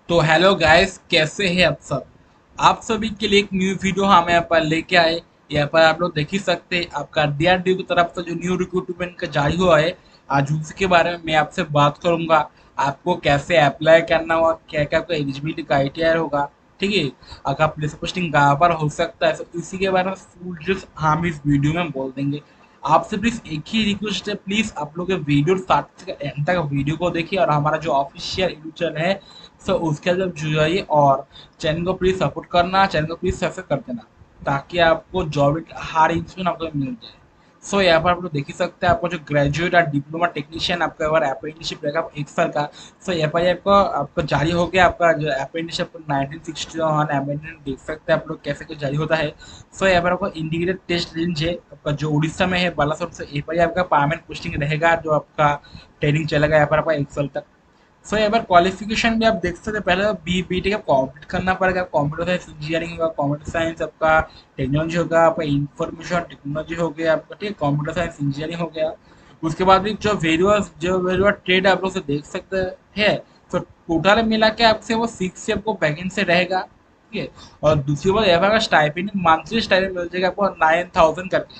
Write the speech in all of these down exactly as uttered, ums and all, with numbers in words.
तो hello guys, कैसे हैं आप सब। आप सभी के लिए एक न्यू वीडियो हम यहाँ पर लेके आए। यहाँ पर आप लोग देख ही सकते हैं, आपका डीआरडीओ की तरफ से जो न्यू रिक्रूटमेंट का जारी हुआ है, आज उसी के बारे में मैं आपसे बात करूंगा। आपको कैसे अप्लाई करना होगा, क्या क्या आपका एलिजिबिलिटी क्राइटेरिया होगा, ठीक है। अगर प्लेस पोस्टिंग कहाँ पर हो सकता है, तो इसी के बारे में फुल डिटेल्स हम इस वीडियो में बोल देंगे। आपसे प्लीज एक ही रिक्वेस्ट है, प्लीज आप लोग वीडियो स्टार्ट से एंड तक वीडियो को देखिए और हमारा जो ऑफिशियल यूट्यूब चैनल है, सो उसके अंदर जुड़ जाइए और चैनल को प्लीज सपोर्ट करना, चैनल को प्लीज सब्सक्राइब कर देना, ताकि आपको जॉब हर इंस्टीट्यूट आपको मिल जाए। सो यहाँ पर आप लोग देख ही सकते हैं, आपको जो ग्रेजुएट और डिप्लोमा टेक्नीशियन आपका अगर अप्रेंटिसशिप रहेगा एक साल का। सो यहाँ पर आपको आपको जारी हो गया आपका जो apprenticeship nineteen sixty one amendment, देख सकते हैं आप लोग कैसे कुछ जारी होता है। सो यहाँ पर आपको इंटीग्रेटेड टेस्ट रेंज है आपका जो उड़ीसा में है बालासोर से, यहाँ पर आपका परमानेंट पोस्टिंग रहेगा, जो आपका ट्रेनिंग चलेगा यहाँ पर आपका एक साल तक। सो so, एक क्वालिफिकेशन भी आप देख सकते हैं, पहले तो बी बी टेक कंप्लीट करना पड़ेगा। कंप्यूटर साइंस इंजीनियरिंग होगा, कंप्यूटर साइंस आपका टेक्नोलॉजी होगा, आपका इंफॉर्मेशन टेक्नोलॉजी हो गया आपका, ठीक है, कंप्यूटर साइंस इंजीनियरिंग हो गया। उसके बाद भी जो वेरियस जो वेरियस ट्रेड आप लोग से देख सकते हैं, तो टोटल मिला के आपसे वो सिक्स से आपको वैकेंसी रहेगा, ठीक है। और दूसरी बात यहाँ पर स्टाइपेंड, मंथली स्टाइपेंड मिल जाएगा आपको नाइन थाउजेंड करके।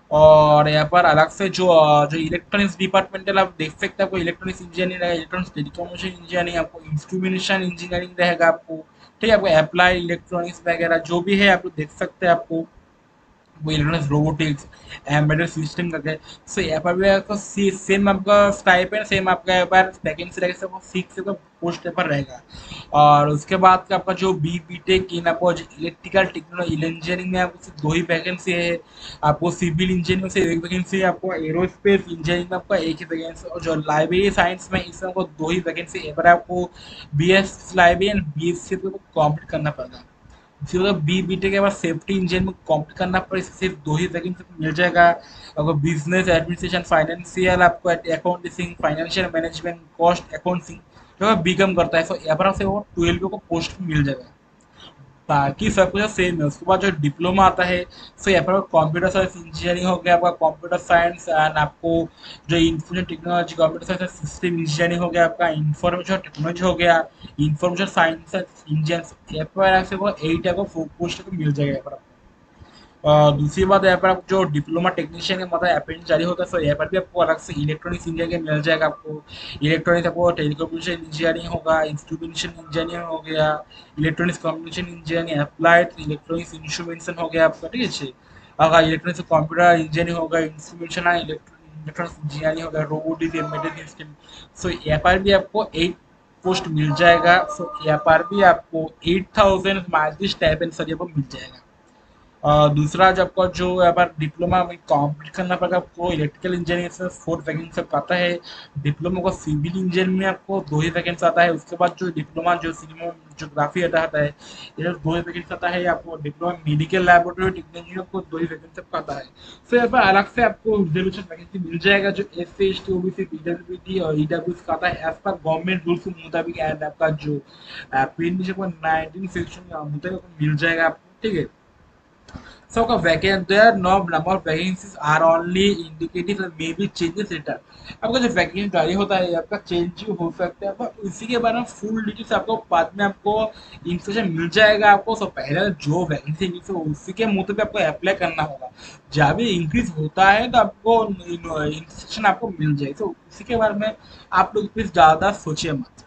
और यहाँ पर अलग से जो अ, जो इलेक्ट्रॉनिक्स डिपार्टमेंटल आप देख सकते हैं, आपको इलेक्ट्रॉनिक्स इंजीनियरिंग रहेगा, इलेक्ट्रॉनिक्स टेलीकम्युनिकेशन इंजीनियरिंग, आपको इंस्ट्रूमेंटेशन इंजीनियरिंग रहेगा आपको, ठीक है। आपको अप्लाई इलेक्ट्रॉनिक्स वगैरह जो भी है आप लोग देख सकते हैं, आपको वो इलेक्ट्रॉनिक्स रोबोटिक्स एम्बेडेड सिस्टम करके। सो यहाँ पर भी आपका सेम आपका स्टाइपेंड, सेम आपका यहाँ पर वैकेंसी रहेगा, सब सिक्स का पोस्ट पेपर रहेगा। और उसके बाद का आपका जो बी बी टेक इन आपको इलेक्ट्रिकल टेक्नोलॉजी इंजीनियरिंग में आपको सिर्फ दो ही वैकेंसी है। आपको सिविल इंजीनियरिंग में से एक वैकेंसी है, आपको एरोस्पेस इंजीनियरिंग में आपका एक ही वैकेंसी, और जो लाइब्रेरी साइंस में इसमें आपको दो ही वैकेंसी है। पर आपको B S library and B S C को कॉम्प्लीट करना पड़ेगा। फिर अगर बी बी टेक के बाद सेफ्टी इंजीनियर में कॉम्प्लीट करना पड़े, सिर्फ दो ही वैकेंसी मिल जाएगा। आपको बिजनेस एडमिनिस्ट्रेशन फाइनेंशियल, आपको accounting financial management cost accounting जो बी कॉम करता है, तो यहाँ पर से वो ट्वेल्व को पोस्ट मिल जाएगा। बाकी सब कुछ सेम है। उसके बाद जो डिप्लोमा आता है, सो यहाँ पर कंप्यूटर साइंस इंजीनियरिंग हो गया, आपका कंप्यूटर साइंस एंड आपको जो information technology computer science system engineering हो गया, आपका इंफॉर्मेशन टेक्नोलॉजी हो गया, इंफॉर्मेशन साइंस इंजीनियरिंग, यहाँ पर आपसे वो एट आपको पोस्ट मिल जाएगा यहाँ पर आपको। और दूसरी बात यहाँ पर आप जो डिप्लोमा टेक्नीशियन का मतलब अप्रेंटिस जारी होता है, सो यहाँ पर भी आपको अलग से इलेक्ट्रॉनिक्स इंजीनियरिंग मिल जाएगा आपको। इलेक्ट्रॉनिक्स आपको टेलीकम्युनिकेशन इंजीनियरिंग होगा, इंस्ट्रूमेंटेशन इंजीनियरिंग हो गया, electronics communication engineering, applied electronics instrumentation हो गया आपका, ठीक है जी। अगर इलेक्ट्रॉनिक्स कंप्यूटर इंजीनियरिंग होगा, इंस्ट्रूमेंटेशन इलेक्ट्रॉनिक्स इंजीनियरिंग होगा, रोबोटिक्स एम्बेडेड सिस्टम। सो यहाँ पर भी आपको एट पोस्ट मिल जाएगा। सो यहाँ पर भी आपको eight thousand monthly stipend sir यहाँ पर मिल जाएगा। और दूसरा जब आपका जो यहाँ पर डिप्लोमा में कंप्लीट करना पड़ेगा आपको, इलेक्ट्रिकल इंजीनियरिंग से फोर्थ वैकेंसी आपको आता है। डिप्लोमा को सिविल इंजीनियरिंग में आपको दो ही वैकेंसी आता है। उसके बाद जो डिप्लोमा जो सिनेमा जोग्राफी आता है, ये दो ही वैकेंसी आता है आपको। डिप्लोमा मेडिकल लैबोरेटरी टेक्नोलॉजी में आपको दो ही वैकेंसी आपको आता है। फिर यहाँ पर अलग से आपको रिजर्वेशन वैकेंसी मिल जाएगा, जो S C S T O B C PWD और ई डब्ल्यू का आता है, एज पर गवर्नमेंट रूल्स के मुताबिक। एंड आपका जो अप्रेंटिसशिप नाइनटीन सेक्शन के मुताबिक मिल जाएगा आपको, ठीक है। So का vacant there no number of vacancies are only indicative may be changes later. आपका जो वैकेंसी जारी होता है आपका चेंज हो सकता है, पर इसी के बारे में फुल डिटेल्स आपको बाद में आपको इंफॉर्मेशन मिल जाएगा आपको। सब पहले जो वैकेंसी मिली है उसी के मुताबिक आपको अप्लाई करना होगा। जब भी इंक्रीज होता है तो आपको इंस्ट्रक्शन आपको मिल जाएगी, तो इसी के बारे में आप लोग प्लीज ज़्यादा सोचिए मत।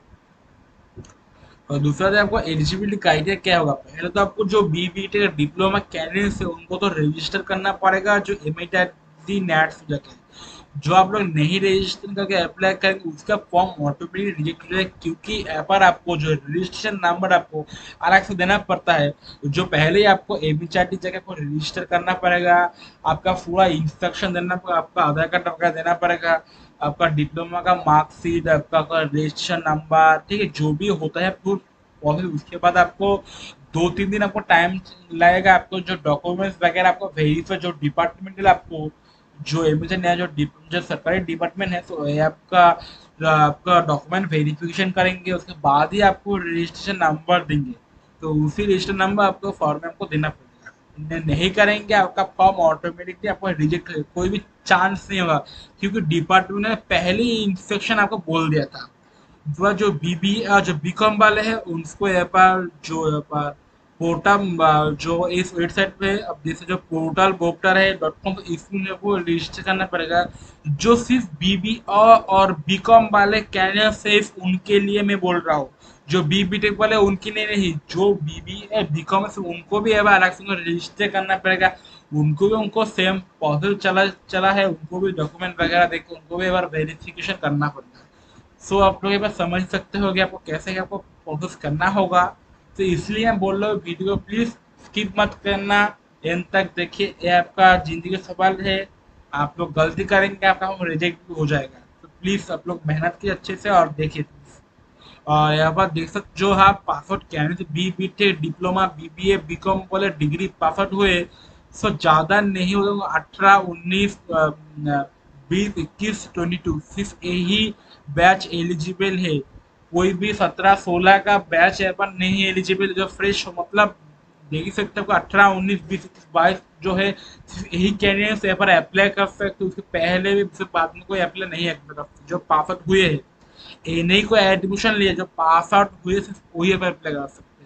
और दूसरा जो आपको एलिजिबिलिटी क्राइटेरिया क्या होगा, पहले तो आपको जो B B tech diploma candidates है उनको तो रजिस्टर करना पड़ेगा, जो एम आई टी नेट जाके। जो आप लोग नहीं रजिस्टर करके अप्लाई करेंगे उसका फॉर्म ऑटोमेटिक रिजेक्ट हो जाएगा, क्योंकि यहाँ पर आपको जो रजिस्ट्रेशन नंबर आपको अलग से देना पड़ता है। जो पहले ही आपको एम एच आर टी जगह को रजिस्टर करना पड़ेगा, आपका पूरा इंस्ट्रक्शन देना पड़ेगा, आपका आधार कार्ड वगैरह देना पड़ेगा, आपका डिप्लोमा का मार्कशीट, आपका रजिस्ट्रेशन नंबर, ठीक है, जो भी होता है फिर प्रोसेस। उसके बाद आपको दो तीन दिन आपको टाइम लगेगा, आपको जो डॉक्यूमेंट्स वगैरह आपको वेरीफाई, जो डिपार्टमेंटल आपको जो एमिशन है, जो डिप- जो सरकारी डिपार्टमेंट है, तो ये आपका आपका डॉक्यूमेंट वेरिफिकेशन करेंगे, उसके बाद ही आपको रजिस्ट्रेशन नंबर देंगे। तो उसी रजिस्टर नंबर आपको फॉर्म में आपको देना पड़ेगा। न- नहीं करेंगे आपका फॉर्म ऑटोमेटिकली आपको रिजेक्ट हो, कोई भी चांस नहीं होगा, क्योंकि डिपार्टमेंट ने पहले ही इंस्ट्रक्शन आपको बोल दिया था। दूसरा जो बीबी जो बीकॉम वाले हैं उनको यहाँ पर जो यहाँ पर पोर्टल जो इस वेबसाइट पे अब जैसे जो पोर्टल वोक्टर है डॉट कॉम इसमें को रजिस्टर करना पड़ेगा। जो सिर्फ बीबी और बीकॉम वाले कैरियर सिर्फ उनके लिए मैं बोल रहा हूँ। जो बी बी टेक वाले उनके लिए नहीं, जो बीबी है बीकॉम से उनको भी अब अलग से रजिस्टर करना पड़ेगा। उनको भी उनको सेम प्रोसेस चला चला है, उनको भी डॉक्यूमेंट वगैरह देकर उनको भी एक बार वेरिफिकेशन करना पड़ेगा। सो आप लोग एक बार समझ सकते हो कि आपको कैसे आपको प्रोसेस करना होगा। तो इसलिए मैं बोल रहा हूँ वीडियो को प्लीज स्किप मत करना, एंड तक देखिए। ये आपका जिंदगी का सवाल है, आप लोग गलती करेंगे आपका हम रिजेक्ट भी हो जाएगा। तो प्लीज आप लोग मेहनत कीजिए अच्छे से और देखिए। और यहाँ पर देख सकते जो आप पासवर्ड कहने से B B tech diploma B B A B com वाले डिग्री पासवर्ड हुए, सो ज़्यादा नहीं होगा, अठारह उन्नीस बीस इक्कीस ट्वेंटी टू सिर्फ यही बैच एलिजिबल है। कोई भी सत्रह सोलह का बैच यहाँ पर नहीं एलिजिबल जो फ्रेश हो, मतलब देख ही सकते हो अठारह उन्नीस बीस इक्कीस बाईस जो है सिर्फ यही कैंडिडेट्स यहाँ पर अप्लाई कर सकते, उसके पहले भी उसके बाद में कोई अप्लाई नहीं कर सकते। जो पासवर्ड हुए हैं, ये नहीं कोई एडमिशन लिए, जो पास आउट हुए सिर्फ वही अप्लाई कर सकते हैं,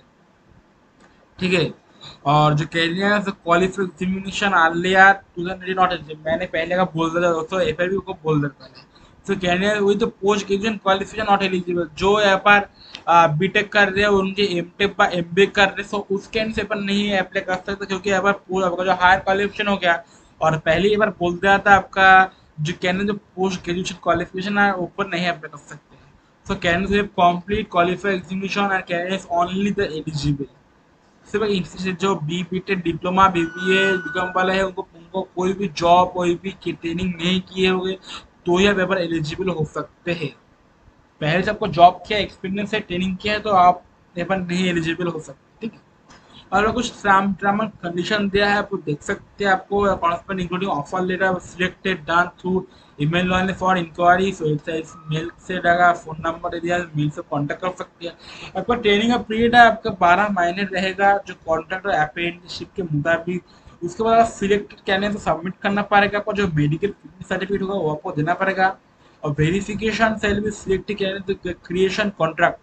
ठीक है। और जो career qualified examination earlier to the not eligible, मैंने पहले का बोल दिया दोस्तों, एक बार भी को बोल देता पहले। तो कैरियर वही तो post graduation qualification not eligible, जो यहाँ पर बीटेक कर रहे हैं उनके एम टेक पर एम बी कर रहे हैं, सो उसके एंड से पर नहीं अप्लाई कर सकते, क्योंकि यहाँ पर पूरा आपका जो हायर क्वालिफिकेशन हो गया। और पहले एक बार बोल दिया था आपका जो कैरियर जो पोस्ट ग्रेजुएशन क्वालिफिकेशन है ऊपर नहीं अप्लाई कर सकते। So candidates who have complete qualified examination and candidates only the eligible। सिर्फ इनसे जो B B tech diploma B B A B com वाला है उनको उनको कोई भी जॉब कोई भी ट्रेनिंग नहीं किए होंगे तो यह पेपर एलिजिबल हो सकते हैं। पहले से आपको जॉब किया एक्सपीरियंस है ट्रेनिंग किया है तो आप पेपर नहीं एलिजिबल हो सकते, ठीक है। और कुछ टर्म एंड कंडीशन दिया है, आपको देख सकते हैं। आपको कॉन्सपेंट including offer letter selected done through email only for inquiry, mail से लगा फोन नंबर दिया, मेल से कांटेक्ट कर सकते हैं। आपका ट्रेनिंग का पीरियड है आपका बारह महीने रहेगा जो कॉन्ट्रैक्ट और अप्रेंटिसशिप के मुताबिक। उसके बाद आप सिलेक्टेड कैंडिडेट को सबमिट करना पड़ेगा, आपको जो मेडिकल सर्टिफिकेट होगा वो आपको देना पड़ेगा। और वेरिफिकेशन सेल भी selected candidate creation contract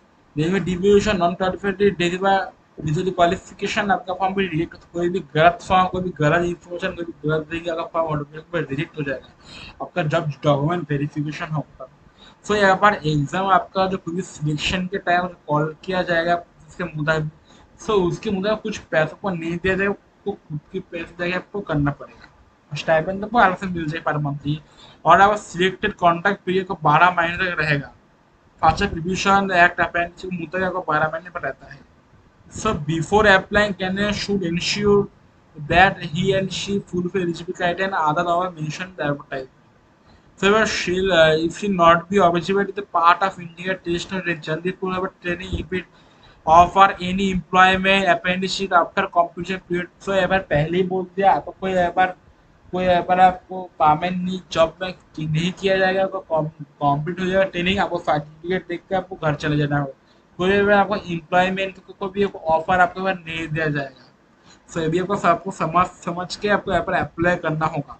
deviation non qualified digital qualification आपका फॉर्म भी रिजेक्ट, कोई भी गलत फॉर्म कोई भी गलत इन्फॉर्मेशन कोई भी गलत देगी आपका फॉर्म ऑटोमेटिक रिजेक्ट हो जाएगा आपका जब डॉक्यूमेंट वेरिफिकेशन होगा। सो यहाँ पर एग्जाम आपका जो कोई भी सिलेक्शन के टाइम कॉल किया जाएगा उसके मुताबिक, सो उसके मुताबिक कुछ पैसों को नहीं दिया जाएगा, आपको खुद के पैसे जाके आपको करना पड़ेगा। स्टाइपेंड आपको अलग से मिल जाए पर मंथली। और आप सिलेक्टेड कॉन्ट्रैक्ट पीरियड को बारह महीने तक रहेगा। अच्छा प्रिव्यूशन एक्ट अपेंडिक्स के मुताबिक आपको बारह महीने पर रहता है। So before applying, candidate should ensure that he and she fulfill eligibility criteria and other law mentioned in the advertisement. So if she uh, if she not be eligible to the part of India test or jaldi पूरा but training if it offer any employment apprenticeship after completion period। So एक बार पहले ही बोल दिया आपको कोई एक बार कोई एक बार आपको परमानेंट नहीं जॉब में नहीं किया जाएगा, आपको कंप्लीट हो जाएगा ट्रेनिंग, आपको सर्टिफिकेट देख के आपको घर चले जाना होगा। कोई भी आपको एम्प्लॉयमेंट को कोई भी ऑफर आपके पास नहीं दिया जाएगा। सो ये भी आपको सबको समझ समझ के आपको यहाँ पर अप्लाई करना होगा।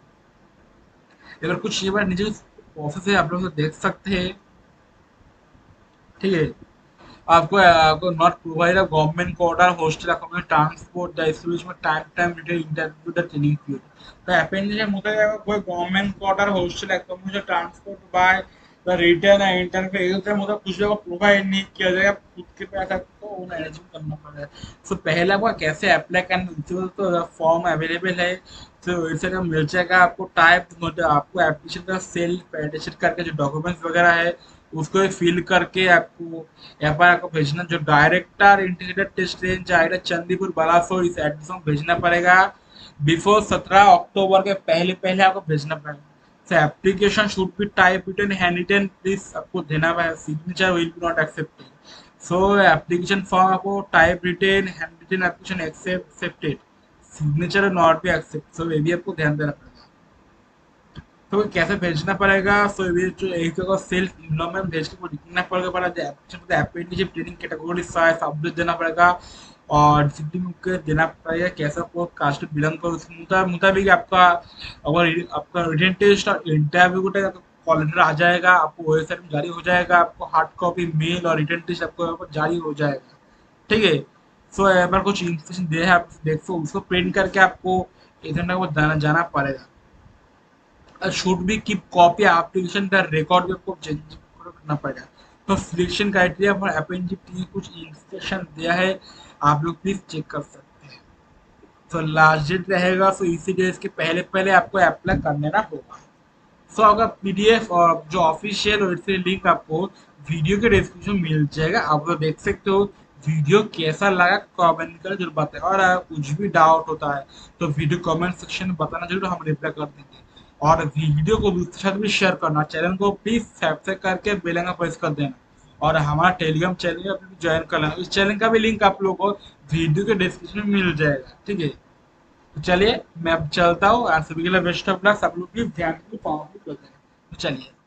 अगर कुछ ये बार नीचे प्रोसेस है आप लोग देख सकते हैं, ठीक है। आपको आपको not provide a government quarter hostel accommodation transport the establishment time time detail interview the training period. तो अपेंडिक्स मतलब कोई government quarter hostel accommodation transport by the return and interview मतलब कुछ जगह प्रोवाइड नहीं किया जाएगा, खुद के पैसा को उन्हें एलिजिबल करना पड़ेगा। सो पहला आपको कैसे अप्लाई करना, तो फॉर्म अवेलेबल है तो वेबसाइट में मिल जाएगा आपको। टाइप मतलब आपको एप्लीकेशन का सेल्फ एडिशन करके जो डॉक्यूमेंट्स वगैरह है उसको फिल करके आपको यहाँ पर आपको भेजना। जो डायरेक्टर इंटीग्रेटेड टेस्ट रेंज जाएगा चंदीपुर बालासोर, इस एड्रेस में भेजना पड़ेगा। बिफोर सत्रह अक्टूबर के पहले पहले आपको भेजना पड़ेगा। So application should be type written handwritten, please आपको देना है, signature will be not accepted। So application form आपको type written handwritten application accept accepted, signature not be accepted। So ये भी आपको ध्यान देना पड़ेगा। तो कैसे भेजना पड़ेगा, सो ये जो एक जगह सेल्फ इम्प्लॉयमेंट भेज के लिखना पड़ेगा पड़ा application apprenticeship training category size update देना पड़ेगा और डिसिप्लिन देना पड़ेगा कैसा आपको कास्ट बिलोंग करो उसके मुताबिक आपका अगर आपका रिटन टेस्ट और इंटरव्यू को कॉल लेटर आ जाएगा, आपको ओएसआर में जारी हो जाएगा, आपको हार्ड कॉपी मेल और रिटर्न टेस्ट आपको यहाँ पर जारी हो जाएगा। ठीक है, सो यहाँ पर कुछ इंस्ट्रक्शन दे है, आप देखो उसको प्रिंट करके आपको एजेंट को जाना जाना पड़ेगा। Should be keep copy application the record भी आपको चेंज करना पड़ेगा। तो सिलेक्शन क्राइटेरिया फॉर एपएनजीटी कुछ इंस्ट्रक्शन दिया है, आप लोग प्लीज चेक कर सकते हैं। तो लास्ट डेट रहेगा, तो इसी डेट के पहले पहले आपको अप्लाई कर लेना होगा। सो अगर पीडीएफ और जो ऑफिशियल वेबसाइट लिंक आपको वीडियो के डिस्क्रिप्शन में मिल जाएगा, आप लोग देख सकते हो। वीडियो कैसा लगा कमेंट कर जरूर बताएं, और अगर कुछ भी डाउट होता है तो वीडियो कमेंट सेक्शन में बताना जरूर, हम रिप्लाई कर देंगे। और वीडियो को दूसरे के साथ भी शेयर करना, चैनल को प्लीज सब्सक्राइब करके बेल आइकन प्रेस कर देना, और हमारा टेलीग्राम चैनल में भी ज्वाइन कर लेना। इस चैनल का भी लिंक आप लोगों को वीडियो के डिस्क्रिप्शन में मिल जाएगा। ठीक है, तो चलिए मैं अब चलता हूँ, आप सभी के लिए बेस्ट ऑफ लक, सब लोग प्लीज ध्यान से पावरफुल कर देना। तो चलिए।